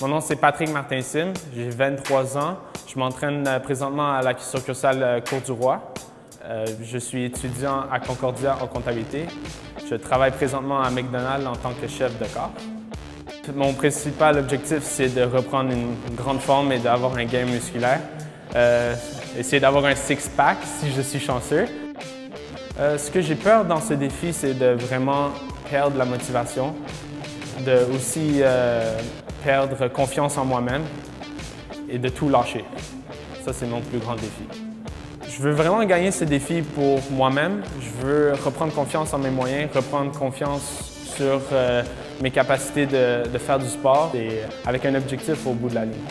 Mon nom c'est Patrick Martin-Sim, j'ai 23 ans. Je m'entraîne présentement à la succursale Cour-du-Roi. Je suis étudiant à Concordia en comptabilité. Je travaille présentement à McDonald's en tant que chef de corps. Mon principal objectif, c'est de reprendre une grande forme et d'avoir un gain musculaire. Essayer d'avoir un six-pack si je suis chanceux. Ce que j'ai peur dans ce défi, c'est de vraiment perdre la motivation, de aussi perdre confiance en moi-même et de tout lâcher. Ça, c'est mon plus grand défi. Je veux vraiment gagner ce défi pour moi-même. Je veux reprendre confiance en mes moyens, reprendre confiance sur mes capacités de faire du sport et avec un objectif au bout de la ligne.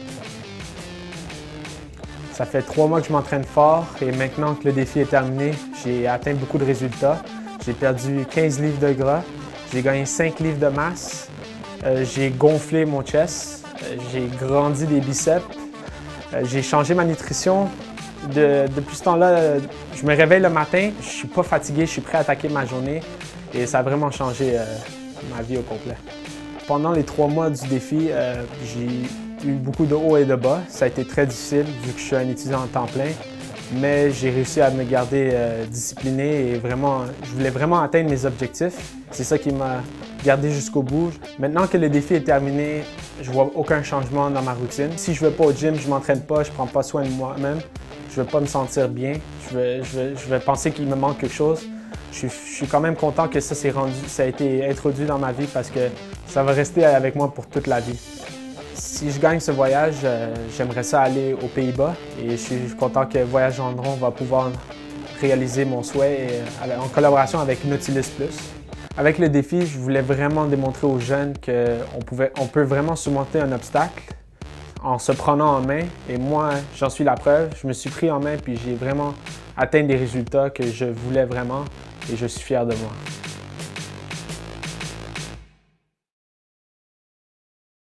Ça fait 3 mois que je m'entraîne fort et maintenant que le défi est terminé, j'ai atteint beaucoup de résultats. J'ai perdu 15 livres de gras, j'ai gagné 5 livres de masse, j'ai gonflé mon chest, j'ai grandi des biceps, j'ai changé ma nutrition. Depuis ce temps-là, je me réveille le matin, je ne suis pas fatigué, je suis prêt à attaquer ma journée et ça a vraiment changé ma vie au complet. Pendant les 3 mois du défi, j'ai eu beaucoup de hauts et de bas. Ça a été très difficile vu que je suis un étudiant en temps plein, mais j'ai réussi à me garder discipliné et vraiment, je voulais vraiment atteindre mes objectifs. C'est ça qui m'a gardé jusqu'au bout. Maintenant que le défi est terminé, je vois aucun changement dans ma routine. Si je ne vais pas au gym, je ne m'entraîne pas, je ne prends pas soin de moi-même, je ne vais pas me sentir bien, je vais penser qu'il me manque quelque chose. Je suis quand même content que ça a été introduit dans ma vie parce que ça va rester avec moi pour toute la vie. Si je gagne ce voyage, j'aimerais ça aller aux Pays-Bas et je suis content que Voyage Gendron va pouvoir réaliser mon souhait en collaboration avec Nautilus Plus. Avec le défi, je voulais vraiment démontrer aux jeunes qu'on peut vraiment surmonter un obstacle en se prenant en main. Et moi, j'en suis la preuve. Je me suis pris en main puis j'ai vraiment atteint des résultats que je voulais vraiment et je suis fier de moi.